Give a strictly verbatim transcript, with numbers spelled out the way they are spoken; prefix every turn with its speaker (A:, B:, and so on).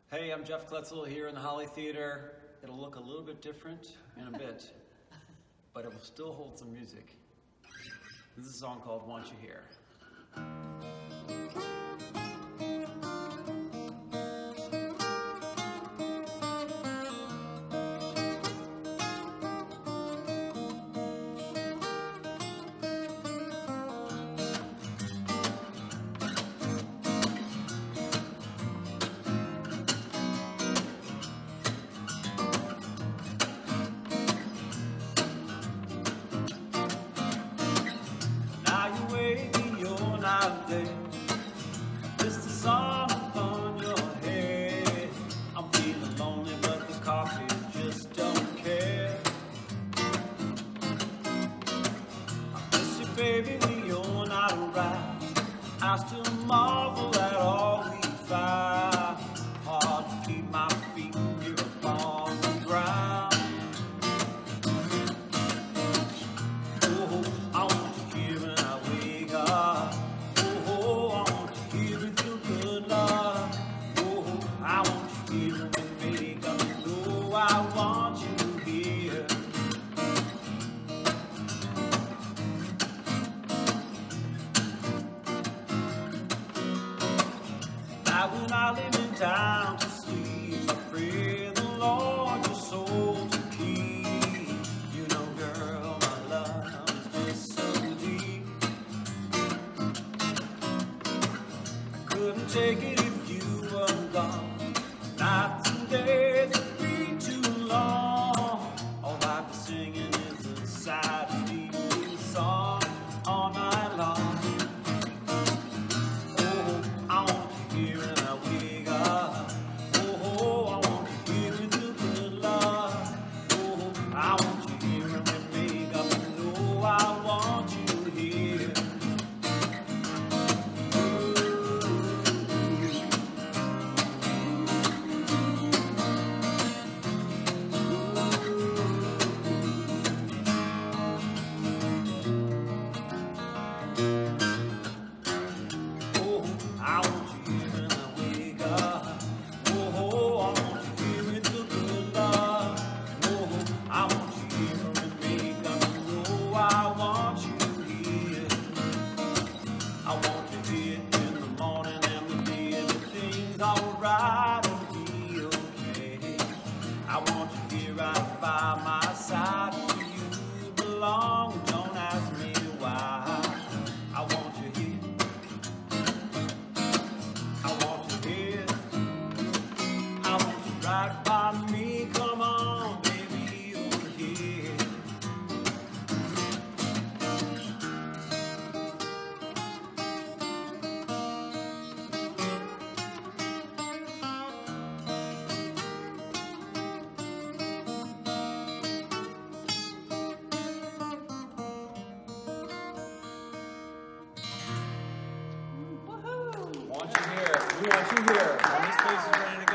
A: Hey, I'm Jeff Kloetzel here in the Holly Theater. It'll look a little bit different in a bit, but it will still hold some music. This is a song called Want You Here. Just the sun upon your head. I'm feeling lonely, but the coffee just don't care. I miss you, baby, when you're not around. I still marvel at all we find. Hard to keep my feet here upon the ground. Oh, I want you here when I wake up. When I live in town to sleep, I pray the Lord your soul to keep. You know, girl, my love is just so deep. I couldn't take it if you were gone. Nights and days would be too long. All I'd be singing is a sad, deep song all night long. Alright, it'll be okay. I want you here right by my side. To you belong, don't ask me why. I want you here. I want you here. I want you right by me. Come on, baby, over here. Want you here. We want you here. When this place is ready to